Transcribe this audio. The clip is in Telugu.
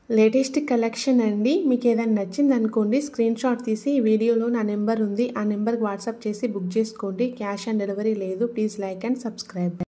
లేటెస్ట్ కలెక్షన్ అండి. మీకు ఏదైనా నచ్చింది అనుకోండి, స్క్రీన్ షాట్ తీసి ఈ వీడియోలో నా నెంబర్ ఉంది, ఆ నెంబర్కి వాట్సాప్ చేసి బుక్ చేసుకోండి. క్యాష్ ఆన్ డెలివరీ లేదు. Please like and subscribe.